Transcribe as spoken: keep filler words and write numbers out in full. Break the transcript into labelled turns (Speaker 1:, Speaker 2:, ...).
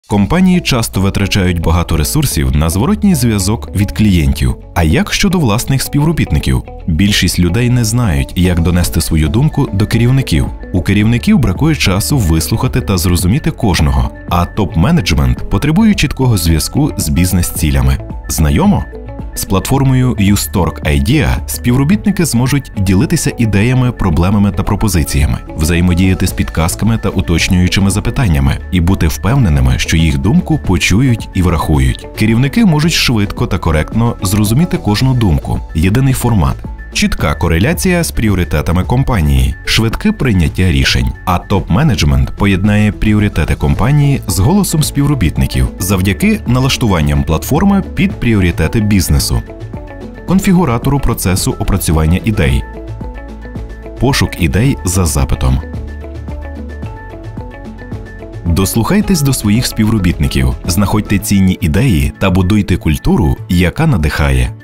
Speaker 1: Компанії часто витрачають багато ресурсів на зворотній зв'язок від клієнтів. А як щодо власних співробітників? Більшість людей не знають, як донести свою думку до керівників. У керівників бракує часу вислухати та зрозуміти кожного, а топ-менеджмент потребує чіткого зв'язку з бізнес-цілями. Знайомо? З платформою YouStork Idea співробітники зможуть ділитися ідеями, проблемами та пропозиціями, взаємодіяти з підказками та уточнюючими запитаннями і бути впевненими, що їх думку почують і врахують. Керівники можуть швидко та коректно зрозуміти кожну думку. Єдиний формат. Чітка кореляція з пріоритетами компанії, швидке прийняття рішень. А топ-менеджмент поєднає пріоритети компанії з голосом співробітників завдяки налаштуванням платформи під пріоритети бізнесу, конфігуратору процесу опрацювання ідей, пошук ідей за запитом. Дослухайтесь до своїх співробітників, знаходьте цінні ідеї та будуйте культуру, яка надихає.